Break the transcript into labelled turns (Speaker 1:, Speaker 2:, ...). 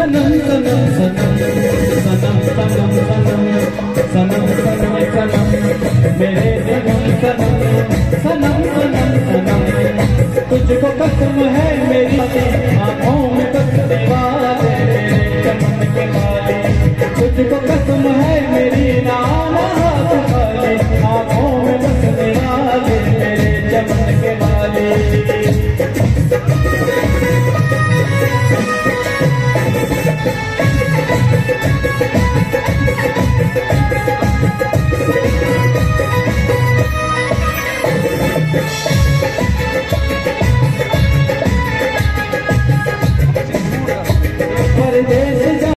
Speaker 1: सनम सनम सनम सनम सनम सनम सनम सनम सनम मेरे सनम सनम सनम सनम सनम तुझको कसम है मेरी आँखों में बसने वाले चमन के वाले तुझको कसम है